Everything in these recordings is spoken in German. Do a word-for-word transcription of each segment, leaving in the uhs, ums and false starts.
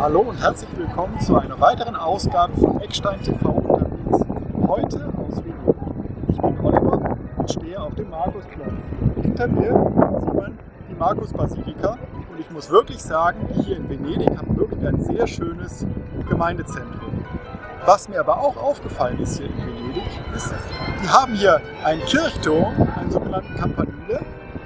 Hallo und herzlich willkommen zu einer weiteren Ausgabe von Eckstein T V unterwegs. Heute aus Venedig. Ich bin Oliver und stehe auf dem Markusplatz. Hinter mir sieht man die Markusbasilika und ich muss wirklich sagen, die hier in Venedig haben wirklich ein sehr schönes Gemeindezentrum. Was mir aber auch aufgefallen ist hier in Venedig, ist, die haben hier einen Kirchturm, einen sogenannten Campanile.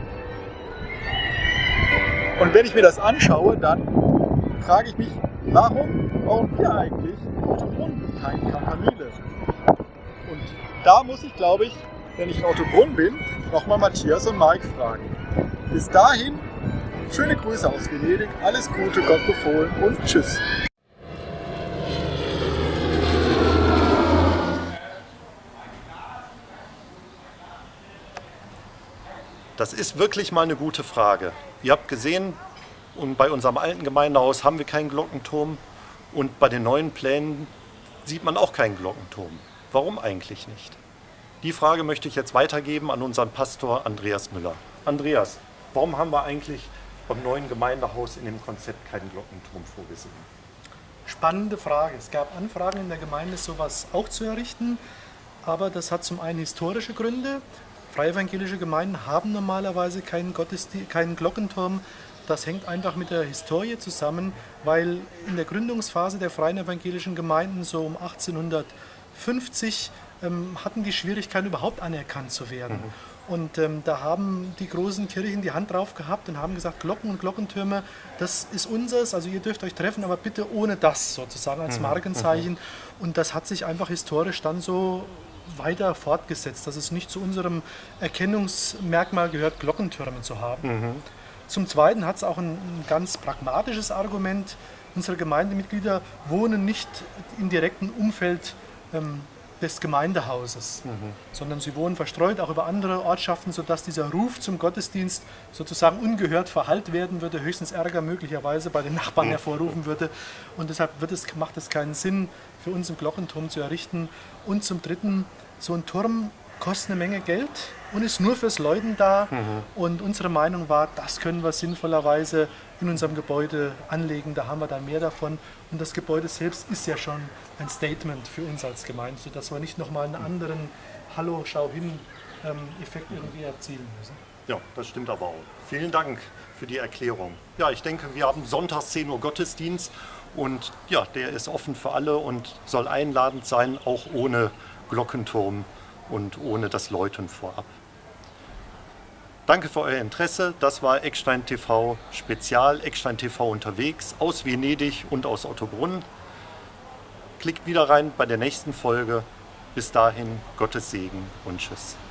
Und wenn ich mir das anschaue, dann frage ich mich, warum bauen wir eigentlich in Ottobrunn keine Campanile? Und da muss ich, glaube ich, wenn ich in Ottobrunn bin, nochmal Matthias und Mike fragen. Bis dahin, schöne Grüße aus Venedig, alles Gute, Gott befohlen und tschüss. Das ist wirklich mal eine gute Frage. Ihr habt gesehen, und bei unserem alten Gemeindehaus haben wir keinen Glockenturm und bei den neuen Plänen sieht man auch keinen Glockenturm. Warum eigentlich nicht? Die Frage möchte ich jetzt weitergeben an unseren Pastor Andreas Müller. Andreas, warum haben wir eigentlich beim neuen Gemeindehaus in dem Konzept keinen Glockenturm vorgesehen? Spannende Frage. Es gab Anfragen in der Gemeinde, sowas auch zu errichten, aber das hat zum einen historische Gründe. Freie evangelische Gemeinden haben normalerweise keinen, Gottesdienst, keinen Glockenturm. Das hängt einfach mit der Historie zusammen, weil in der Gründungsphase der freien evangelischen Gemeinden so um achtzehnhundertfünfzig ähm, hatten die Schwierigkeiten, überhaupt anerkannt zu werden. Mhm. Und ähm, da haben die großen Kirchen die Hand drauf gehabt und haben gesagt, Glocken und Glockentürme, das ist unseres, also ihr dürft euch treffen, aber bitte ohne das sozusagen als Markenzeichen. Mhm. Und das hat sich einfach historisch dann so weiter fortgesetzt, dass es nicht zu unserem Erkennungsmerkmal gehört, Glockentürme zu haben. Mhm. Zum Zweiten hat es auch ein, ein ganz pragmatisches Argument. Unsere Gemeindemitglieder wohnen nicht im direkten Umfeld ähm, des Gemeindehauses, mhm. sondern sie wohnen verstreut auch über andere Ortschaften, sodass dieser Ruf zum Gottesdienst sozusagen ungehört verhallt werden würde, höchstens Ärger möglicherweise bei den Nachbarn hervorrufen würde. Und deshalb wird es, macht es keinen Sinn, für uns einen Glockenturm zu errichten. Und zum Dritten, so ein Turm kostet eine Menge Geld und ist nur fürs Läuten da. Mhm. Und unsere Meinung war, das können wir sinnvollerweise in unserem Gebäude anlegen, da haben wir dann mehr davon. Und das Gebäude selbst ist ja schon ein Statement für uns als Gemeinde, sodass wir nicht nochmal einen anderen Hallo, schau hin Effekt irgendwie erzielen müssen. Ja, das stimmt aber auch. Vielen Dank für die Erklärung. Ja, ich denke, wir haben sonntags zehn Uhr Gottesdienst und ja, der ist offen für alle und soll einladend sein, auch ohne Glockenturm und ohne das Läuten vorab. Danke für euer Interesse. Das war Eckstein T V Spezial, Eckstein T V unterwegs aus Venedig und aus Ottobrunn. Klickt wieder rein bei der nächsten Folge. Bis dahin, Gottes Segen und Tschüss.